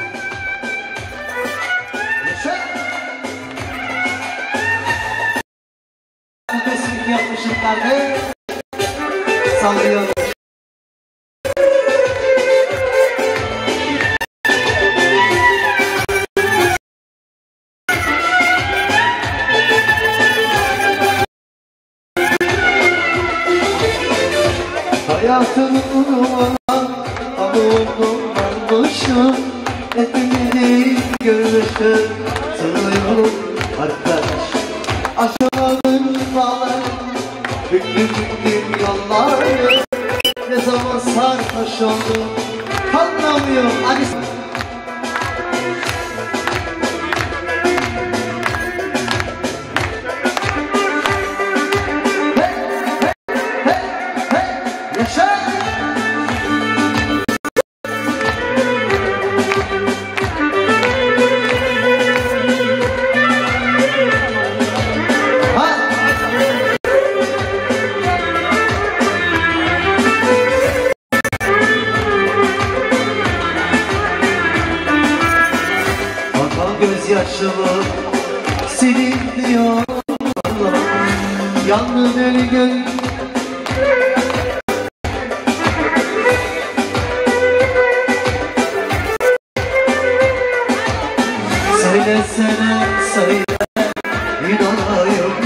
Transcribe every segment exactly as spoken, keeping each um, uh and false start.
Beslik yapmışım kardeş. Sallıyorum. Hayatımı kurban avuldum varmışım. Hepimizi görmüşüm. Sığıyorum arkadaş. Aşamadım bağlar, büklüm büklüm yolları. Ne zaman sarhoş oldum anlamıyorum. Hadi hey, hey, hey, hey, yaşa. Gözyaşımı silin diyor Allah. Yangın eli gül. Söylesene söyle inanayım.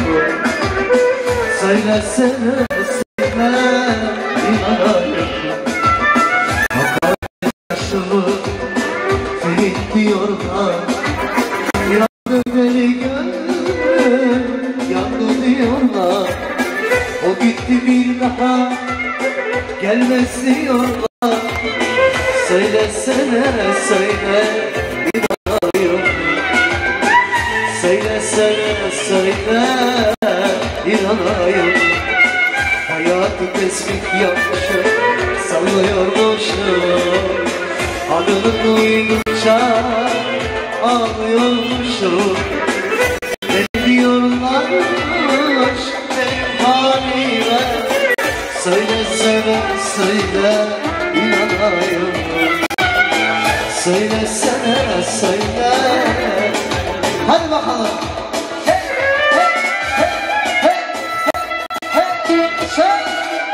Söylesene söyle inanayım. Bakar gözyaşımı silin diyorlar. Yandı beni gönlüm, yandı diyorlar. O gitti bir daha gelmez diyorlar. Söylesene söyle inanıyorum. Söylesene söyle inanıyorum. Hayatı tespit yapmışım, sallıyormuşum. Adını duydukça ağlıyormuşum. Ne diyorlarmış benim halime. Söyle söyle söyle inanayım. Söylesene söyle. Hadi bakalım. Hey hey hey hey hey hey hey.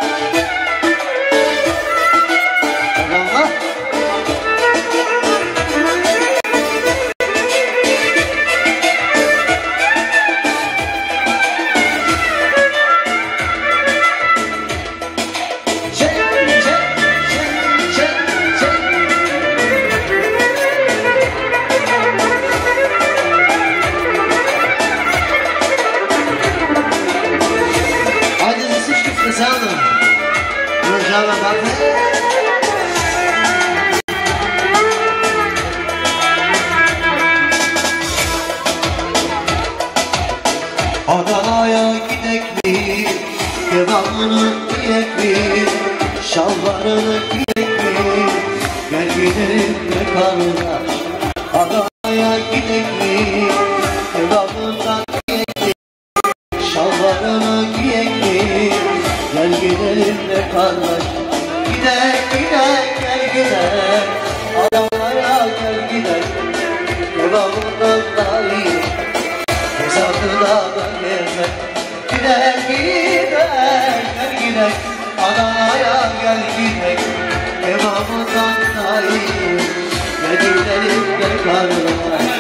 Adana'ya gidek mi, kebabını yiyek mi, şalvarını giyek mi, gel gidelim be kardeş. Adana'ya gidek mi, kebabından yiyek mi, şalvarını giyek mi, gel gidelim be kardeş. Gidek gidek gel gidek, Adana'ya gel gidek, kebabından da yiyek, hesabına da gezek. Gidek gidek gel gidek, Adana'ya gel gidek, kebabından da yiyek, gel gidelim gel kardeş.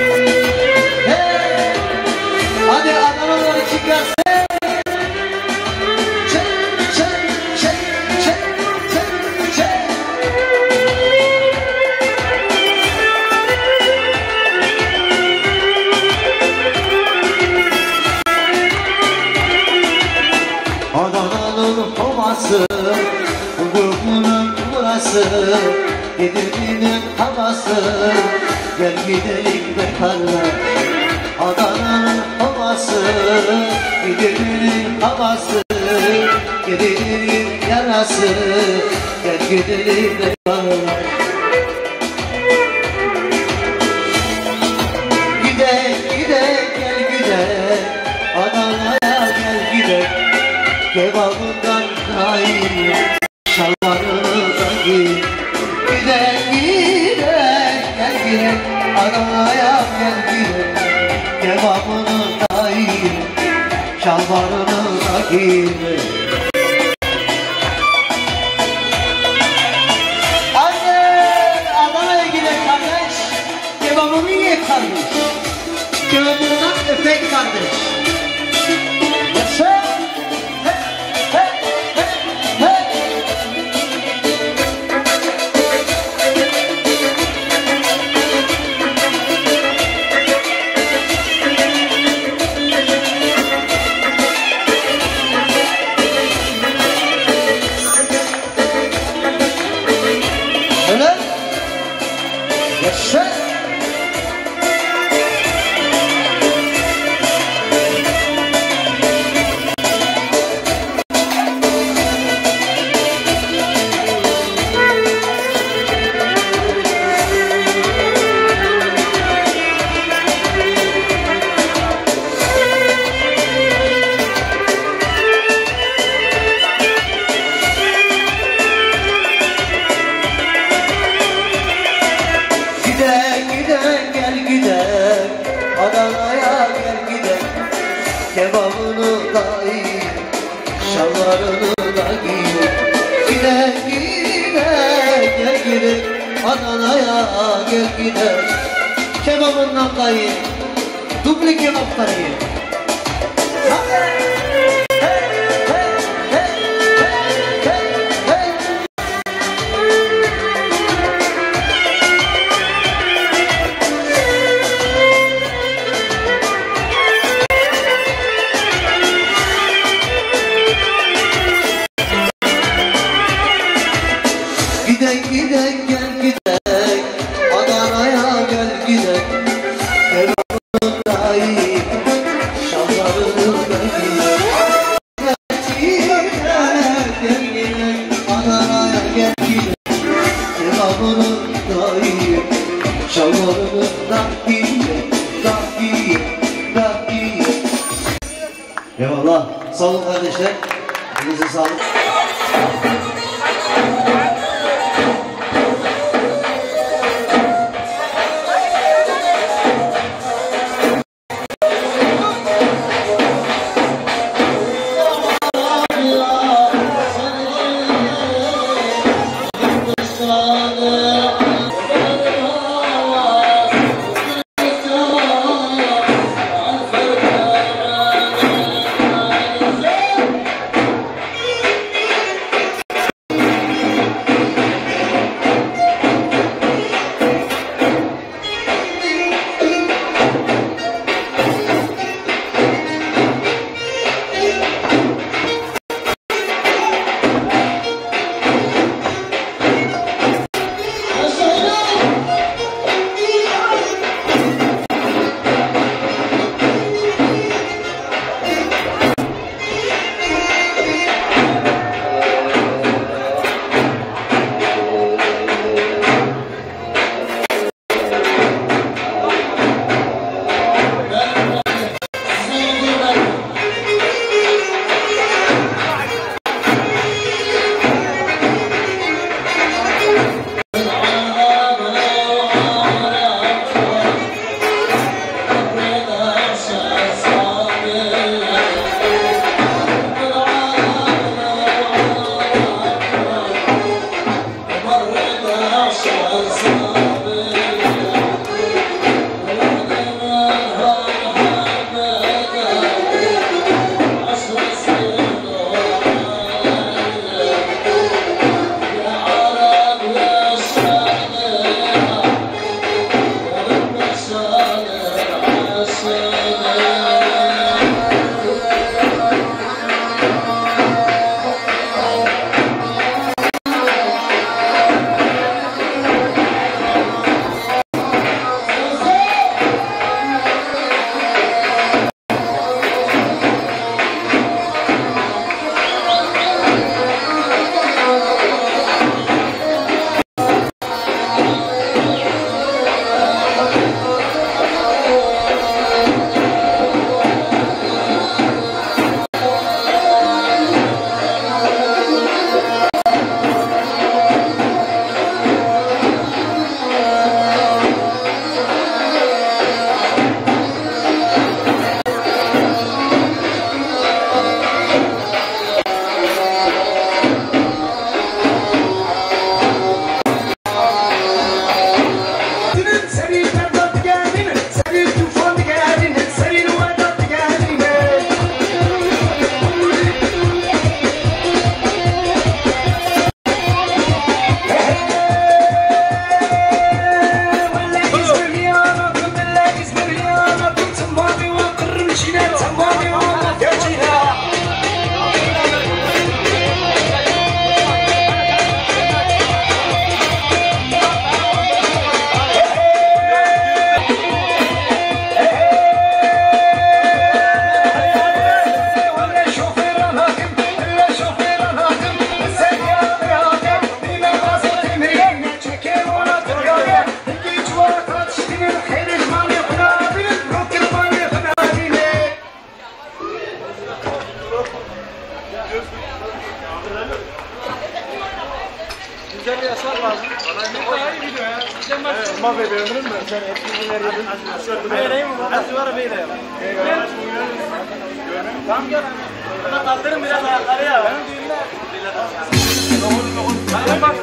Hey! Hadi Adana'dan çıkarsın. Adana'nın havası, ruhunun burası, Edirne'nin havası, gel gidelim be kardeş. Adana'nın havası, Edirne'nin havası, Edirne'nin yarası, gel gidelim be kardeş. Gidek gidek gel gidek, Adana'ya gel gidek, kebabından kayır, şalvarını da giy. Gidek gidek gel gidelim Adana'ya gel gidelim Kebabını da yiyelim Şalvarını da giyelim Anne Adana'ya gidelim kardeş Kebabını ye kardeş Kebabından öpek kardeş Yaşa Adana'ya gel gidelim Kebabını da yiyelim Şalvarını da giyelim Gide gide gel gidelim Adana'ya gel gidelim Kebabından da yiyelim Dubli kebapları yiyelim Gidek gidek gel gidek Adana'ya gel gidek Kebabını da yiyelim Şalvarını da giyelim Gidek gel gidek Adana'ya gel gidek Kebabını da yiyelim Şalvarını da giyelim Da giyelim Da giyelim Eyvallah sağ olun kardeşler Elinize sağlık Tamam gel. Kaldırın biraz ayakları ya. Bak.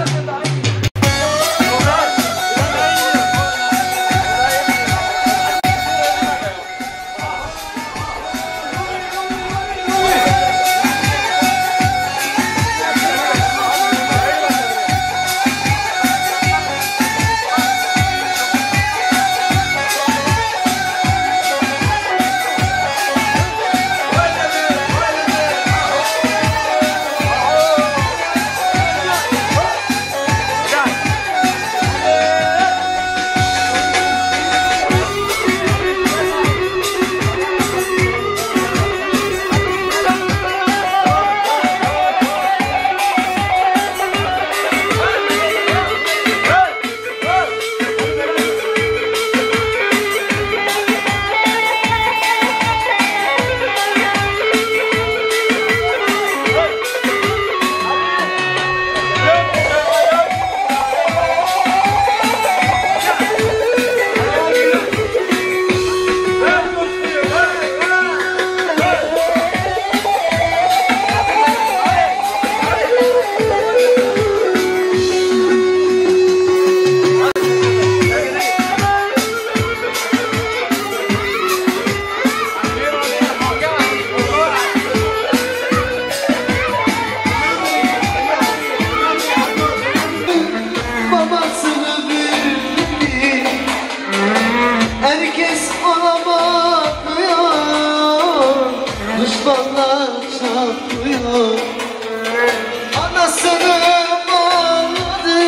Düşmanlar çatlıyor, anasını bağladı,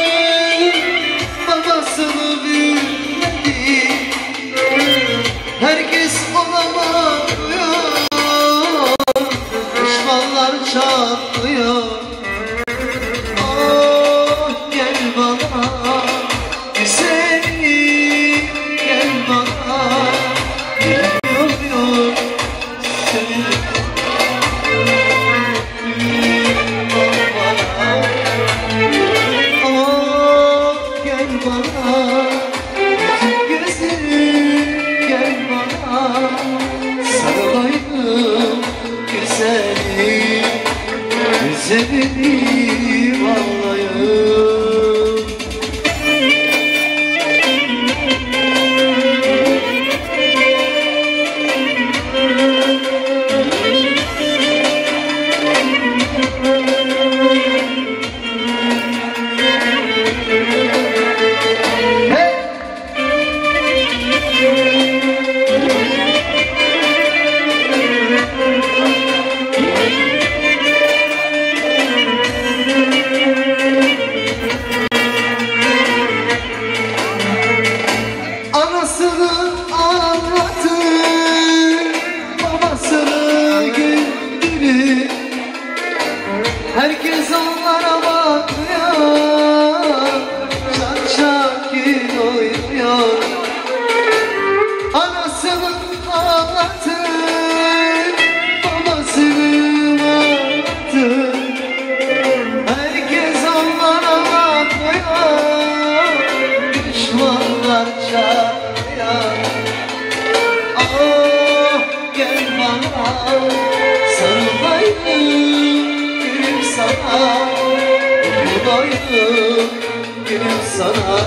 babasını büyüledi. Herkes ona bakıyor, düşmanlar çatlıyor. Oh gel bana güzelim, gel bana. Güzelini vallahi herkes onlara bakıyor, can şakir oynuyor. Anasını ağlattı, babasını ağlattı. Herkes onlara bakıyor, düşmanlar çağırıyor. Ah gel bana sarılayım sana, oynayım gülüm sana,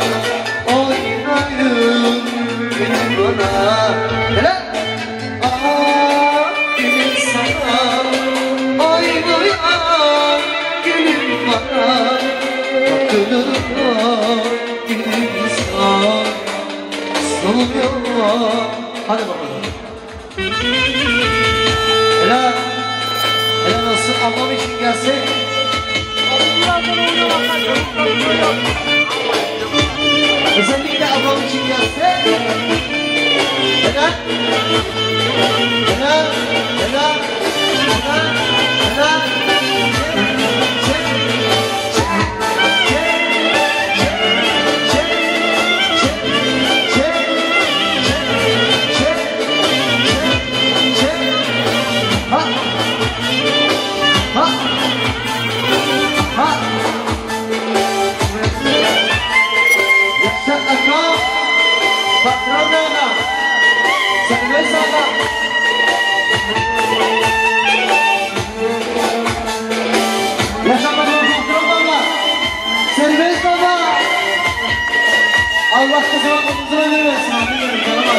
oynayım gülüm bana. Hele! Ah gülüm sana, oynayım gülüm bana. Bakınıma gülüm sana, sanmıyor. Hadi bakalım. Hele! Helal olsun, ablam için gelsin. Özellikle ablam için gelsin. Helal. Helal. Helal. Helal. Helal. Ha! Patron Bey'le Serbest Baba. Yaşamadan Patron Baba. Serbest Baba. Allah kızına kutlusuna vermesin. Amin. Canım.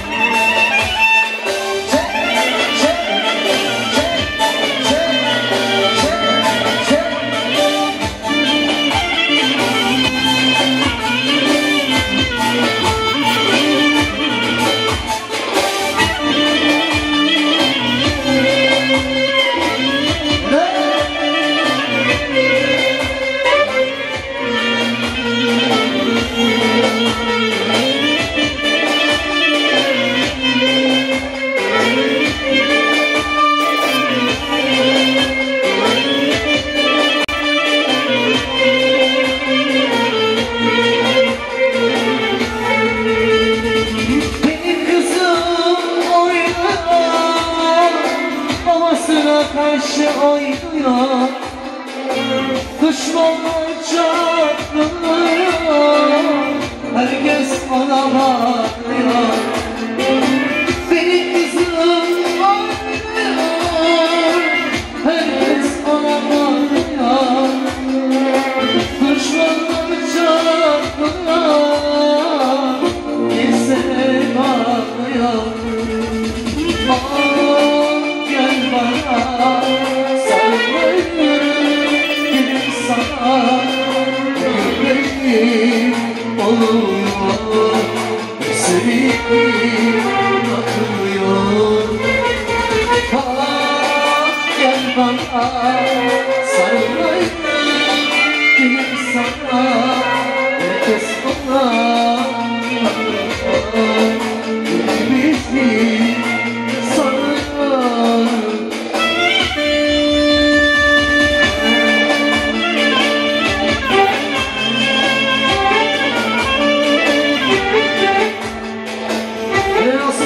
Karşı oynuyor, düşmanlar çatlıyor, herkes ona bakıyor. Benim kızım oynuyor, herkes ona bakıyor. Düşmanlar çatlıyor, kimse bakmıyor. Oluyor, sevgilim akıyor. Ah, gel bana sarılayım, gel sana herkes ona bizi sarıyor. Helal olsun.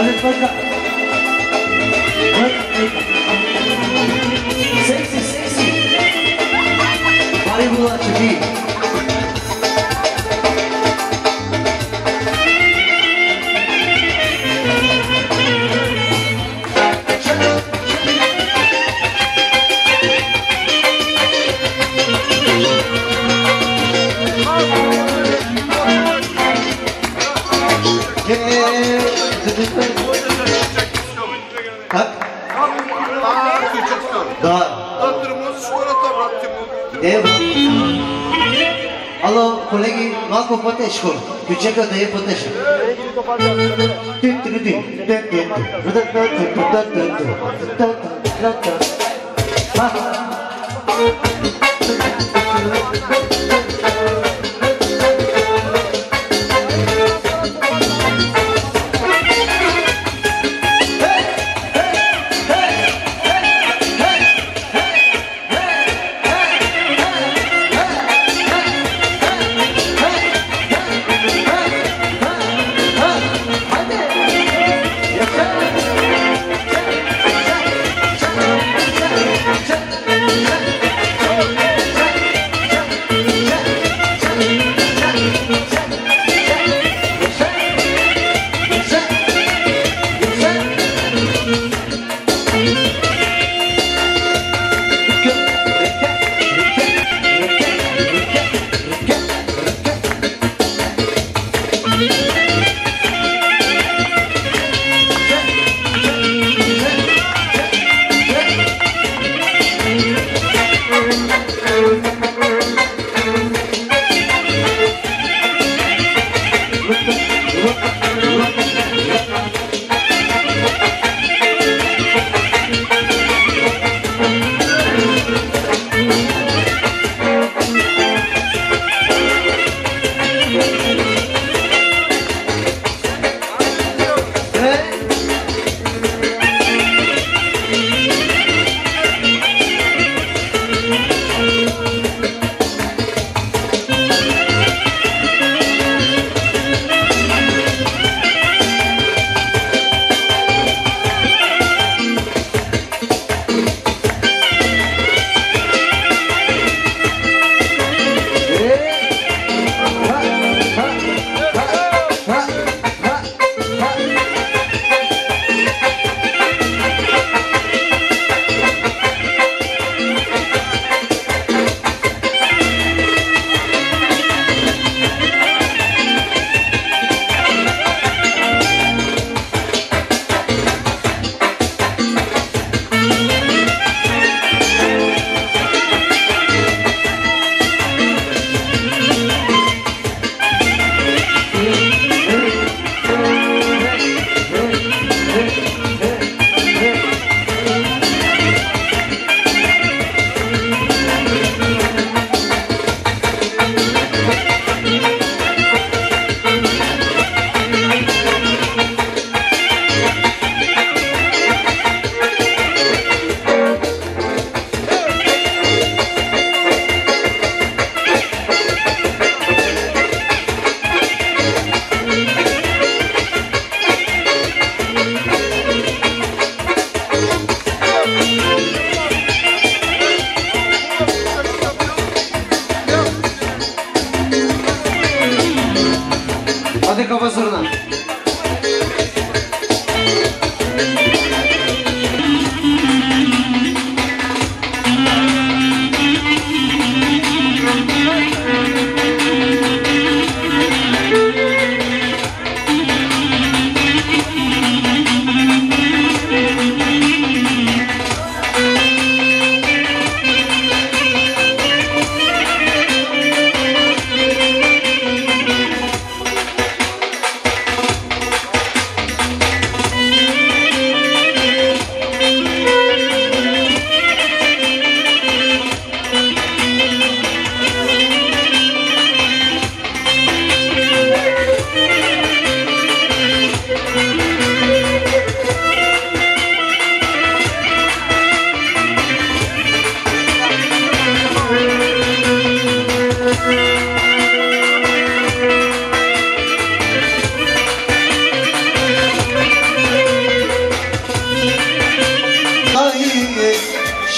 Hadi baka. Sexy, sexy. Mari bulan çevi. Alo, kolegi, malko poteško, tu čekao da je poteško. Yeah.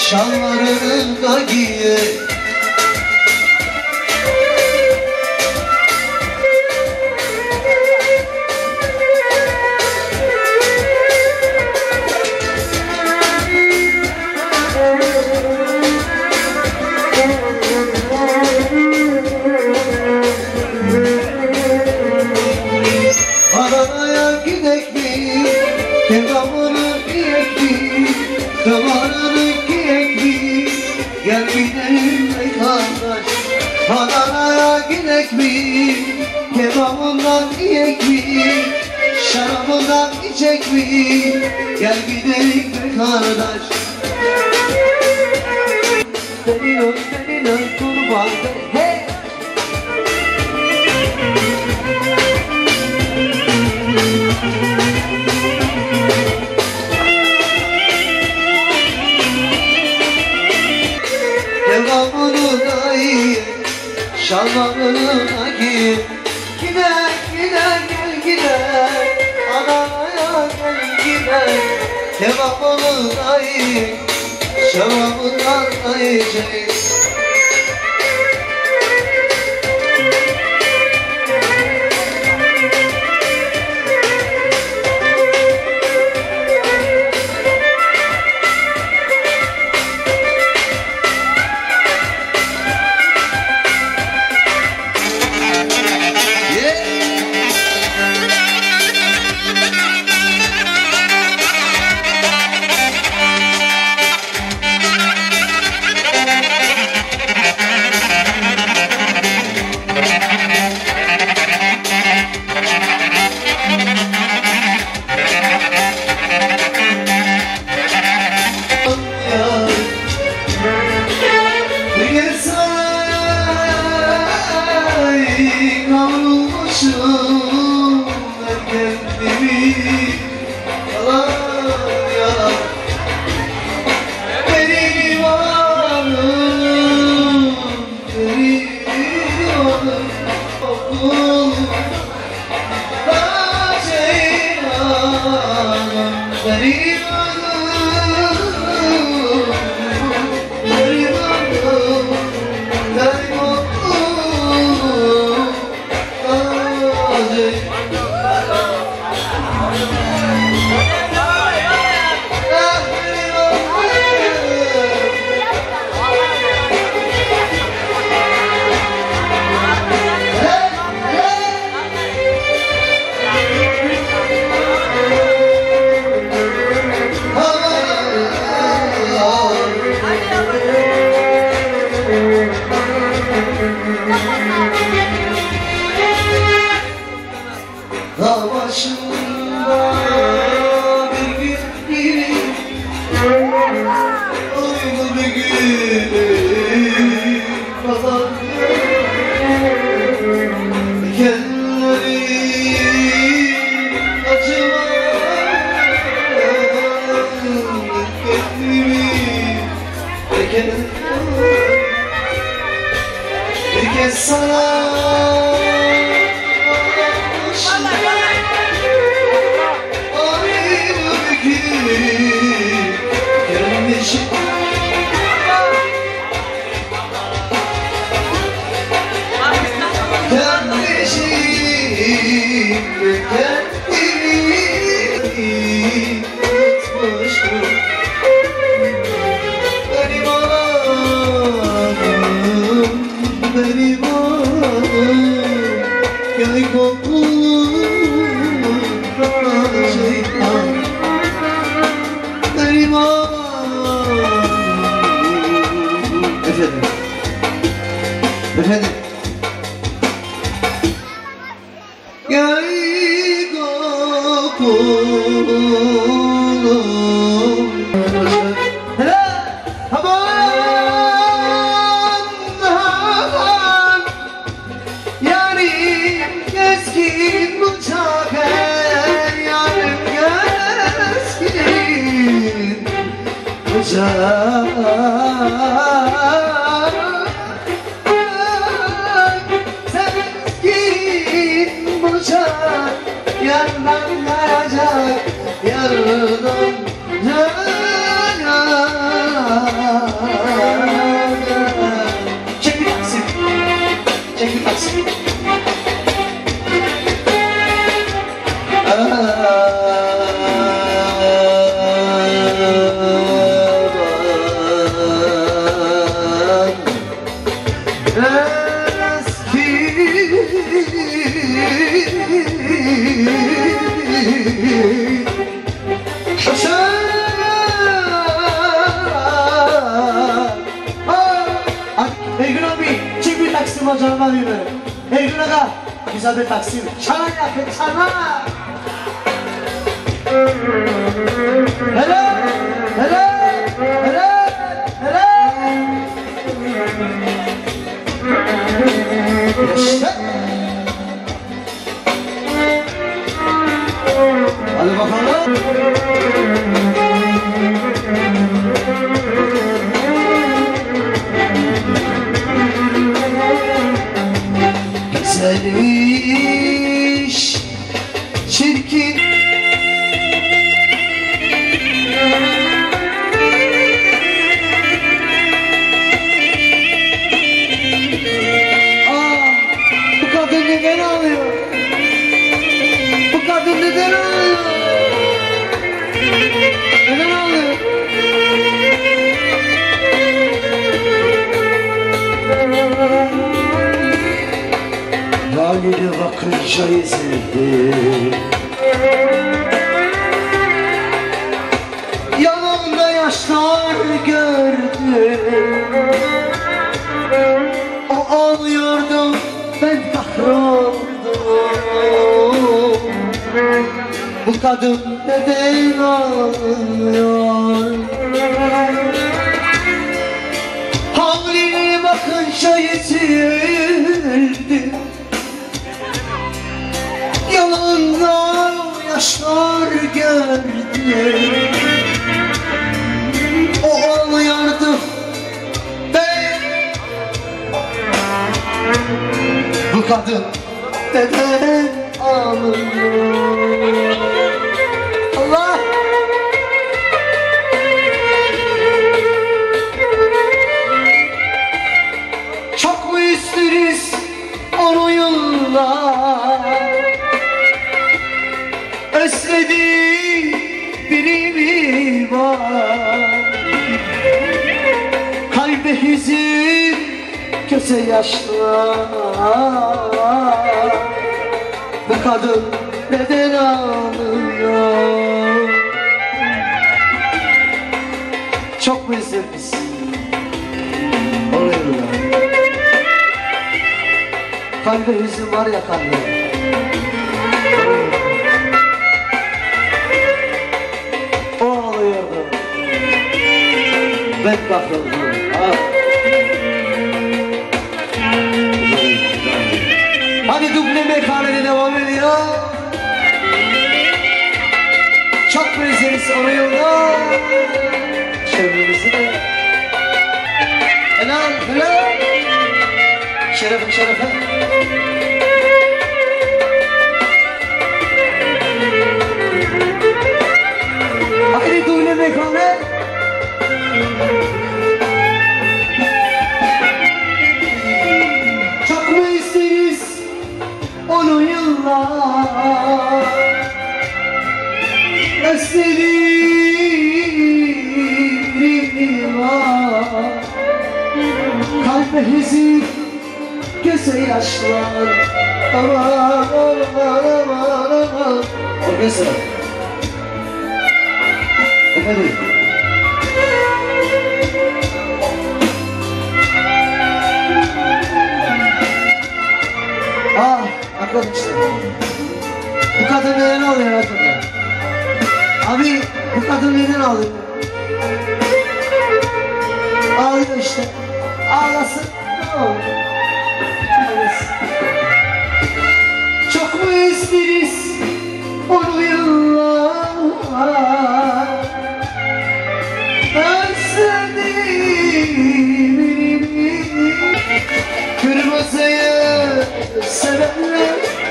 şalvarını da giye. Adana'ya gidek mi? Kebabını yiyek mi? Damarını giyek mi? Gel gidelim ey kardeş. Adana'ya gidek mi? Kebabından yiyek mi? Şarabından içek mi? Gel gidelim ey kardeş. Senin ol, senin ol, kurban hey! Devamını da iyi, şalvarını da giy. Gider, gider, gel gider, Adana'ya gel gider. Devamını da iyi, şalvarından da yiyecek. Kavrulmuşum ben kendimi yalan ya. Benim varım, benim varım okul da ceylanım. Benim varım, benim varım, benim okul. Dağ başında bir gün gibi oydu bir gün pazarda dikenleri açılan kendimi bir kez sana benim ağlarım, benim ağlarım, yay kokulu şeytan, benim ağlarım. Efendim, efendim. Yay kokulu. Keskin bıçak ey yarım, keskin bıçak. Keskin bıçak yandan yayacak, yarından yayacak. Çekil taksi. Canıma değil mi? Ey gün aga, güzel bir taksi. Çana yakın, çana! Hele! Hele! Hele! Hele! İşte! Hadi bakalım! Güzelmiş, çirkin. Aa, bu kadın neden ağlıyor? Bu kadın neden ağlıyor? Neden ağlıyor? Haline bakınca ezildim. Yanımda yaşlar gördüm. O ağlıyordu, ben kahroldum. Bu kadın neden ağlıyor? Haline bakınca ezildim. Yanında yaşlar gördüm. O ağlıyordu, ben. Bu kadın neden ağlıyor? Allah! Çok mu isteriz onu yıllar? Özlediğim biri mi var? Kalbe hüzün, göze yaşlar. Bu kadın neden ağlıyor? Çok mu üzülmüş? Oluyor ya. Kalbe hüzün var ya kalbe. O ağlıyordu, ben kahroldum. Hadi duble mekanede devam ediyor. Çok prezeriz onu yolda. Çevremizi de. Helal, helal. Şerefe, şerefe. Haydi duble mekane. Çok mu isteriz onu yıllar? Özlediğim var. Kalbe hüzün, göze yaşlar. Aman aman aman aman. Orkestra. Efendim. Ah, arkadaşlar. Bu kadın neden ağlıyor arkadaşlar? Abi, bu kadın neden ağlıyor? Ağlıyor işte. Ağlasın. Ne olur? Ağlasın. Çok mu isteriz onu yıllar? Özlediğimi kırmızıyı sevenler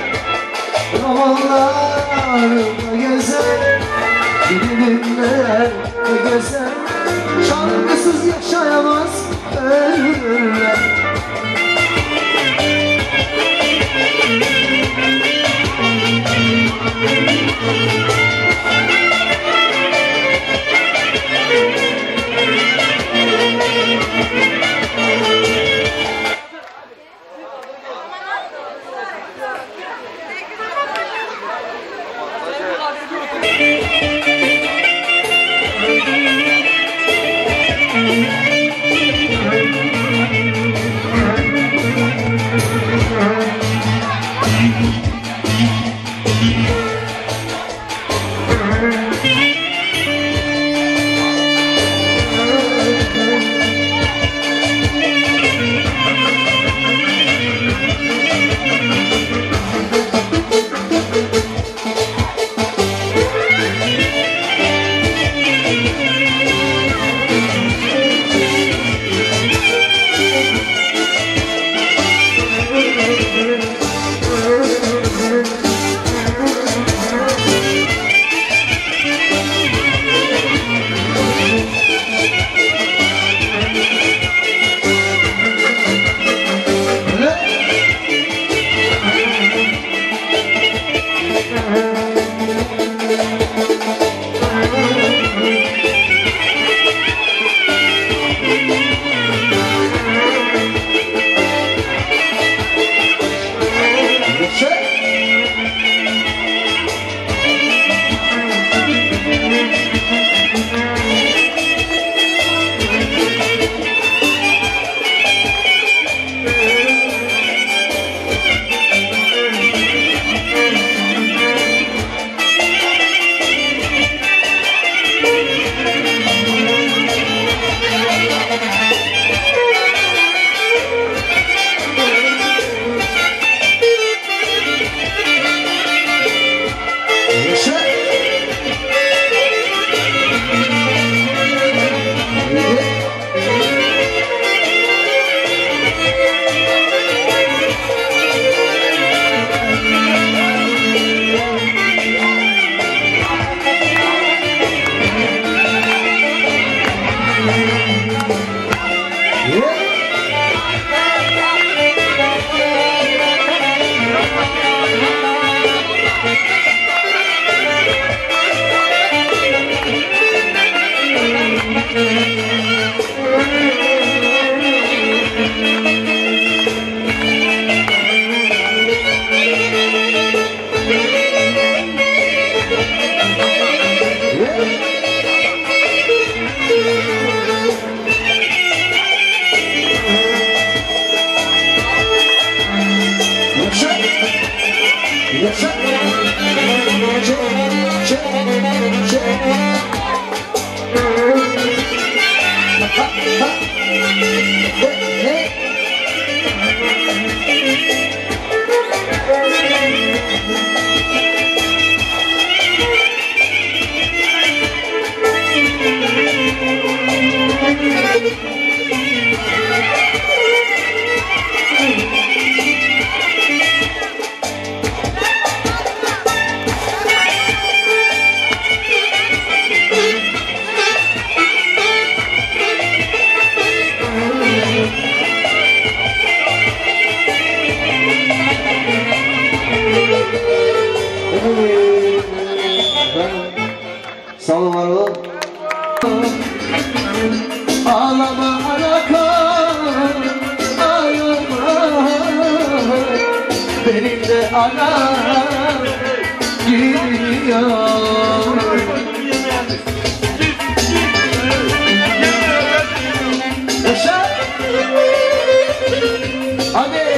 romanlarında gezer, filmler gezer, şarkısız yaşayamaz ölürler. Sağ olun, var olun. Ağlama anakan, ağlama. Benim de anam gidiyor. Yaşa. Hadi.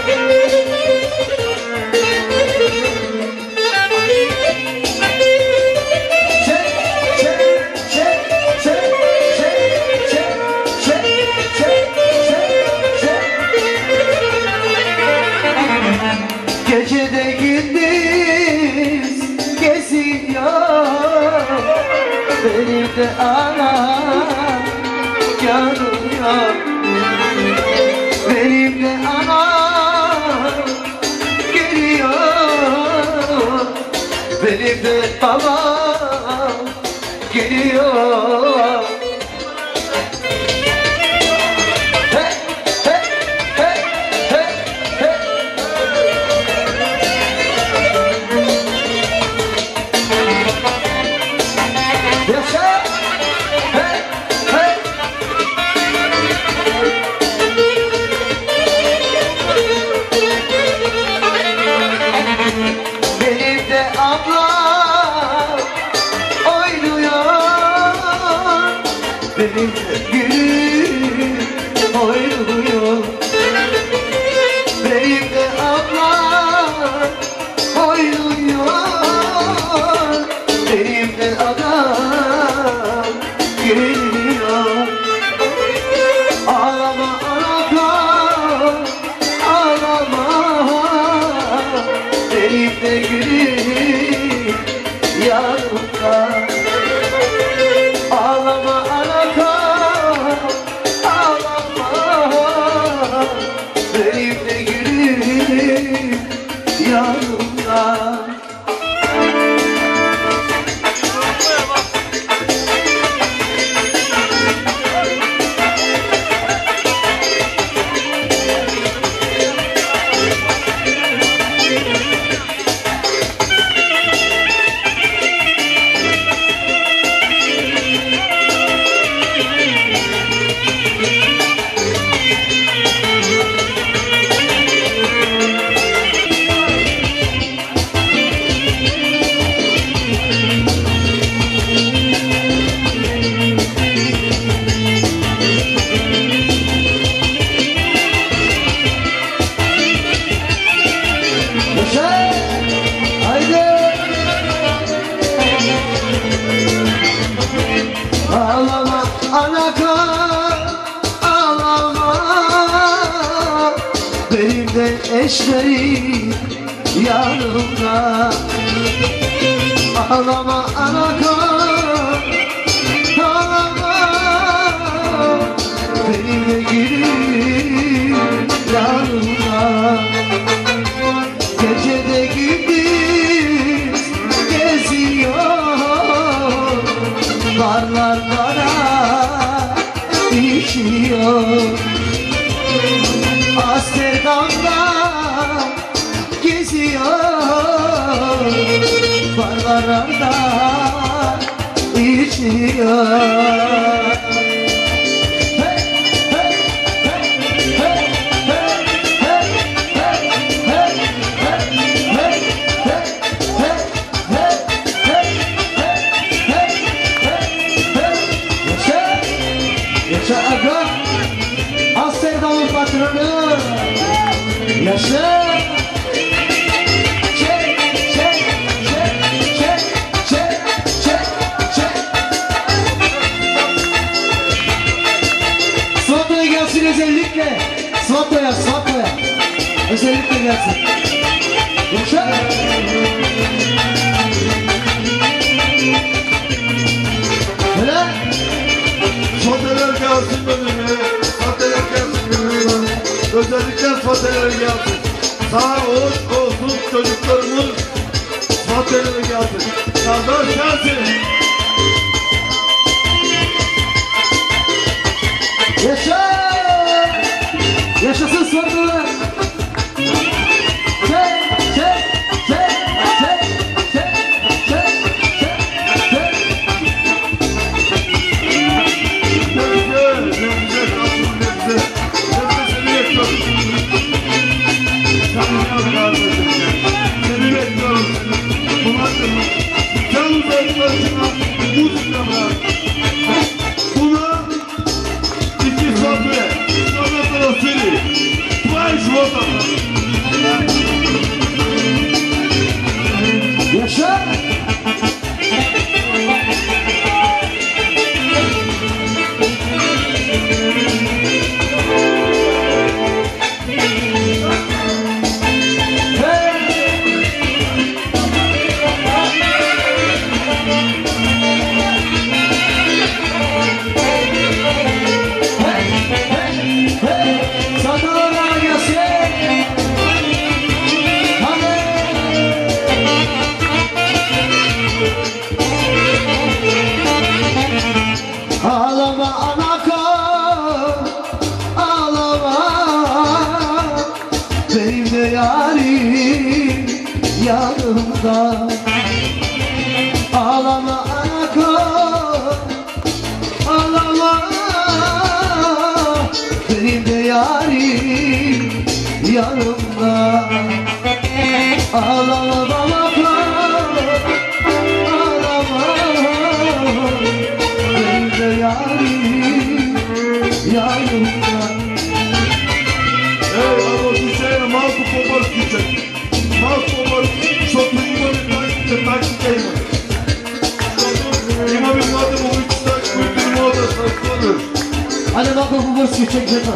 Gecede gündüz geziyor, benim de anam yanıyor. Benim de anam geliyor, benim de babam geliyor. benim gülüm oynuyor. Benim de ablam oynuyor. Benim de adam geliyor. Ağlama anakam, ağlama. Benim de gülüm yanımda. Ağlama anakam, ağlama. Benim de gülüm yanımda. Ağlama anakam, ağlama. Benim de eşlerim yanımda. Ağlama anakam, ağlama. Benim de gülüm yanımda. Gecede gündüz geziyor, barlar bana işiyor. Amsterdam'da geziyor, barlarda işiyor. Yaşa aga, Amsterdam'ın patronu. Yaşa. Çek, çek, çek, çek, çek, çek, çek. Svato'ya gelsin özellikle. Svato'ya, Svato'ya. Özellikle gelsin. Yaşa. Öyle. Foteler gelsin önüne, foteler gelsin önüne. Özellikle foteler gelsin. Sağ ol, olsun çocuklarımız. Foteler gelsin. Kardeş gelsin. Yaşa! Yaşasın sordular. Çek, çek, çek, çek, çek, çek, çek, çek. Ne güzel, ne güzel kalsın, ne güzel. Ne güzel seni bekliyorum. Sen ne yapıyorsun? Seni bekliyorum. Bunlar da mı? Sen uzaklaşma. Hadi bak bu burası çek çek.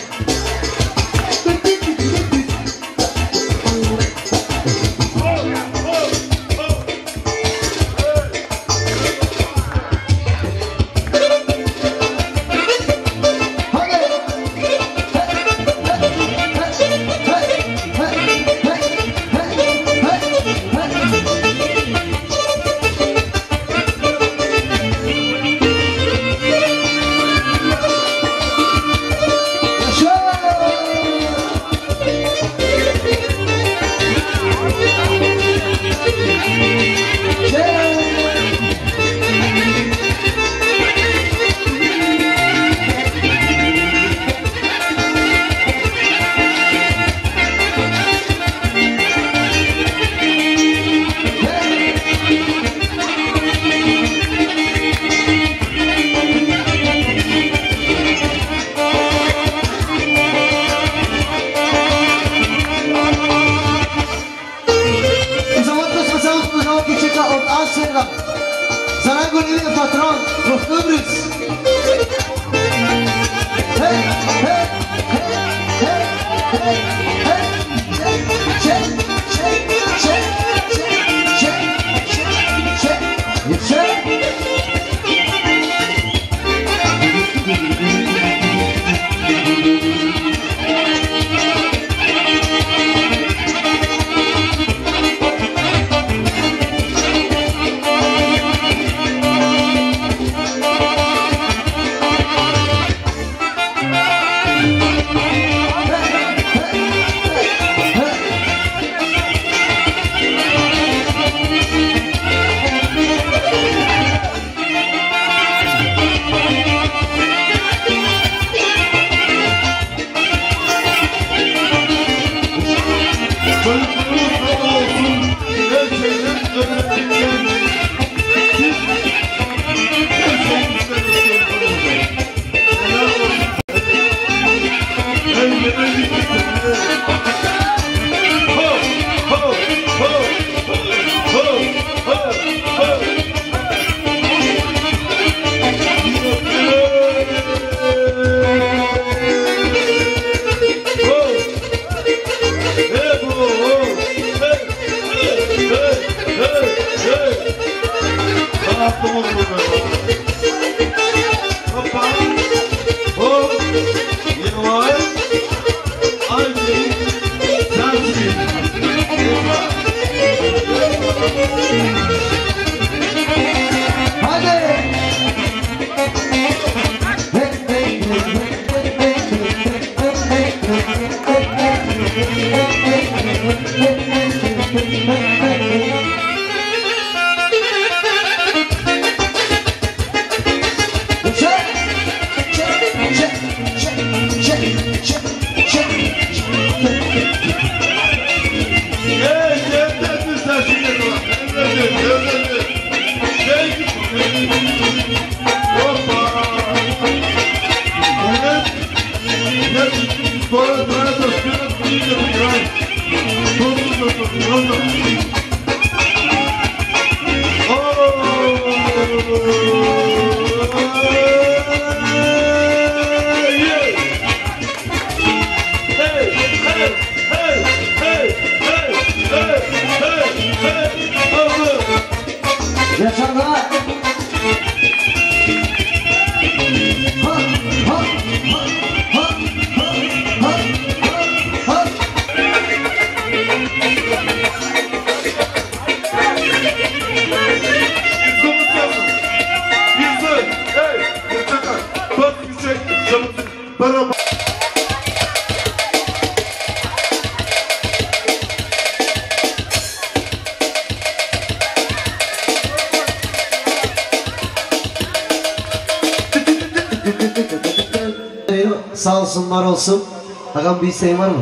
Sağ olsun, var olsun. Hakan bir isteğin var mı?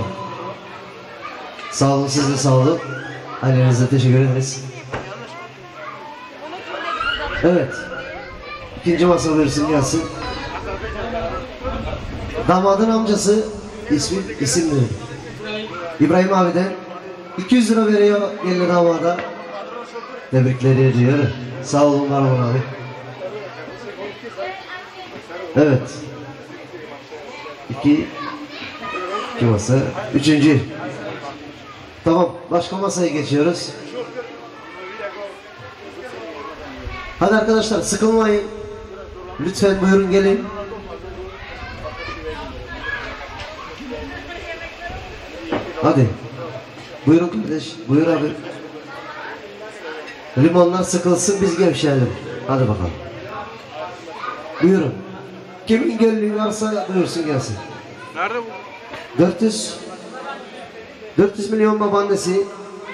Sağ olun, siz de sağ olun. Ailenize teşekkür ederiz. Evet. İkinci masa buyursun, gelsin. Damadın amcası ismi, isim verin. İbrahim abiden iki yüz lira veriyor gelin damada. Tebrikleri ediyor. Sağ olun, var olun abi. Evet. iki, iki masa, üçüncü. Tamam, başka masaya geçiyoruz. Hadi arkadaşlar sıkılmayın. Lütfen buyurun gelin. Hadi. Buyurun kardeş. Buyur abi. Limonlar sıkılsın biz gevşeyelim. Hadi bakalım. Buyurun. Kimin gönlü varsa buyursun gelsin. Nerede bu? dört yüz dört yüz milyon babaannesi.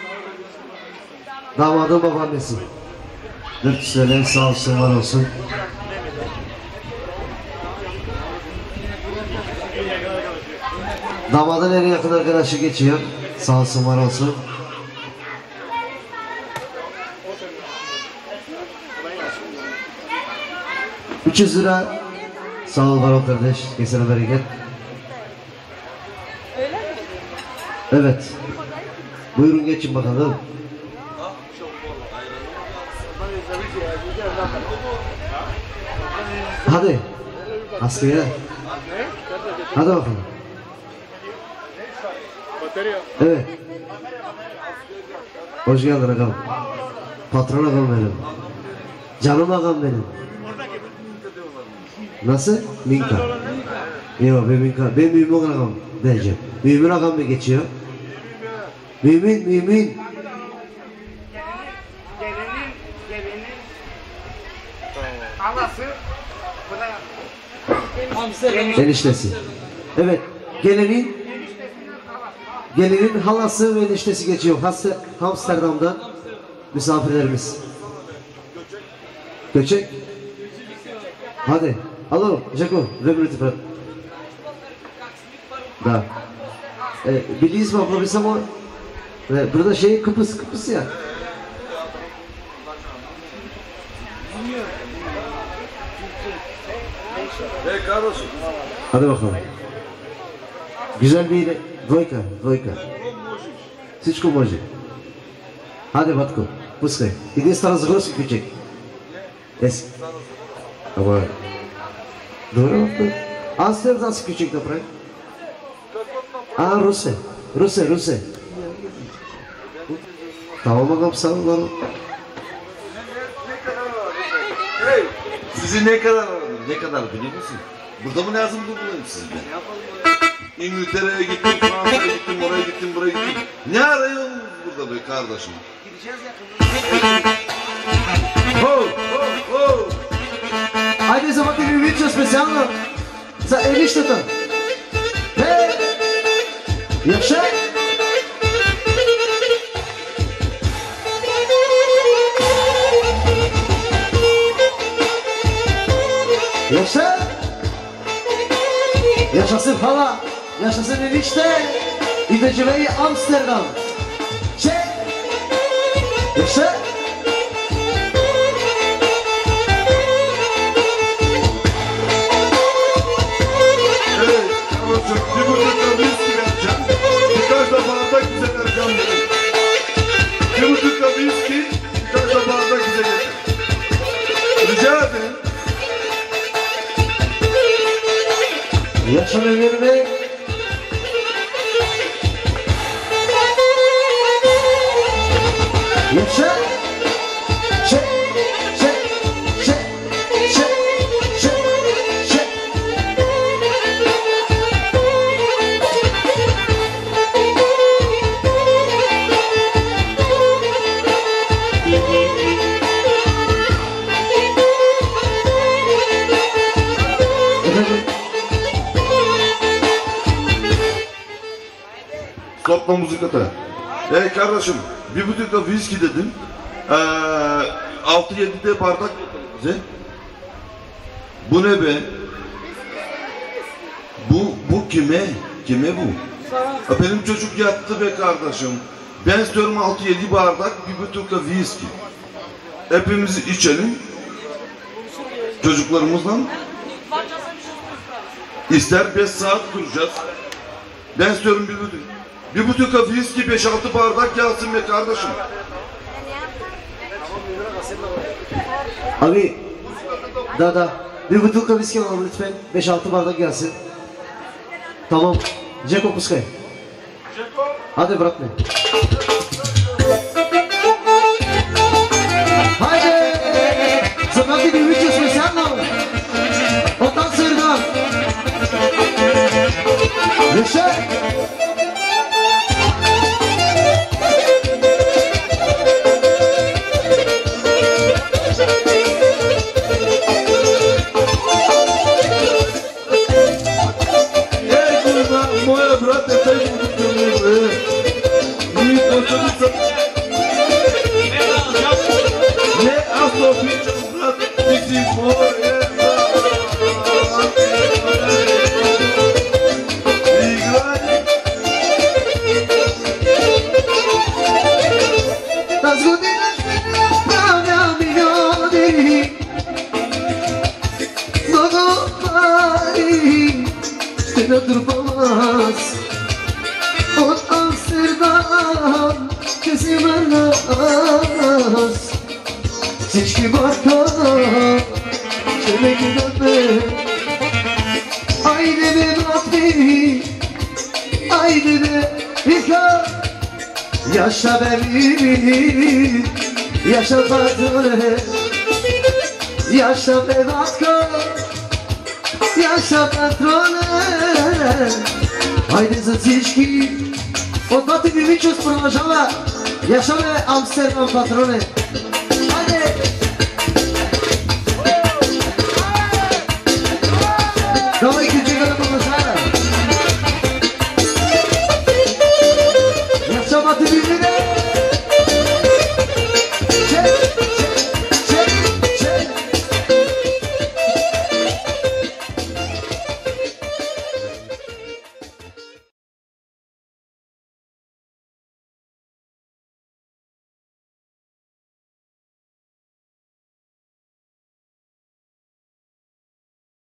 Damadın babaannesi. dört yüz lira sağ olsun var olsun. Damadın en yakın arkadaşı geçiyor. Sağ olsun var olsun. üç yüz lira. Sağ ol var ol kardeş. Kesene bereket. Evet. Buyurun geçin bakalım. Hadi. Askıya. Hadi bakalım. Evet. Hoş geldin ağam. Patron ağam benim. Canım ağam benim. Nasıl? Minka. Yok ben Minka. Ben Mümin ağam diyeceğim. Mümin ağam mı geçiyor? Mümin, Mümin. Gelinin, gelinin halası buna Eniştesi. Evet. Gelinin Gelinin halası ve eniştesi geçiyor. Hasta, Amsterdam'dan misafirlerimiz. Göçek. Hadi. Alo, Jaco, Remriti brat. Da. E, Biliyiz mi abla biz ama e, burada şey Kıbrıs, Kıbrıs ya. Hey kardeşim. Hadi bakalım. Güzel bir dvojka, dvojka. Всичко може. Hadi Batko, пускай. Иди стара загорски ключек. Еси. Ама... Добре, Батко. Аз не знам си ключек да прави. А, Русе. Русе, Русе. Tamam ağam sağ ol. Hey, sizi ne kadar aradım? Ne kadar biliyor musun? Burada mı lazım bulayım sizi ben? İngiltere'ye gittim, Fransa'ya gittim, oraya gittim, buraya gittim. Ne arıyorsunuz burada be kardeşim? gideceğiz yakında. Ho, ho, ho! Айде за Мати Вивича специално за енищата. Е! Яше! Яше! Yaşasın hala, yaşasın enişte. И да живее Амстердам. Че! Яше! Hey, kardeşim, bir buçuk viski vereceğim. Birkaç da bardak bize vereceğim dedim. Bir buçuk viski, birkaç da bardak bize getir. Rica ederim. Yaşa Mehmet Bey. Yaşa. Çek, çek, çek, çek, çek, çek. Efendim? Stopla müzikata. Hey kardeşim, bir buçuk da viski dedim. Ee, altı yedi de bardak bize. Bu ne be? Bu, bu kime? Kime bu? Ha, benim çocuk yattı be kardeşim. Ben istiyorum altı yedi bardak, bir buçuk da viski. Hepimiz içelim. Çocuklarımızla. İster beş saat duracağız. Ben istiyorum bir buçuk. Bir buçuk da viski, beş altı bardak gelsin be kardeşim. Abi, da da. Bir butulka viski alalım lütfen. beş altı bardak gelsin. Tamam. Джеко, пускай. Хайде, братне. Хайде! За брати Бивича сме сяднал. Оттам се върна. Више! Моя брат е тъй му към него, е. И точно са... Не, аз не обичам, брат, ти си моя, брат. Играй. Тази година ще правя милиони, много пари ще натрупам аз. От Амстердам ще си върна аз. Всички бърка ще ме гледат ме. Айде бе, брати, айде бе, вика. Yaşa benim, yaşa patrone, yaşa bevatko, yaşa patrone. Haydi za всички, от двата Бивичус продължава. Yaşa be Amsterdam patrone.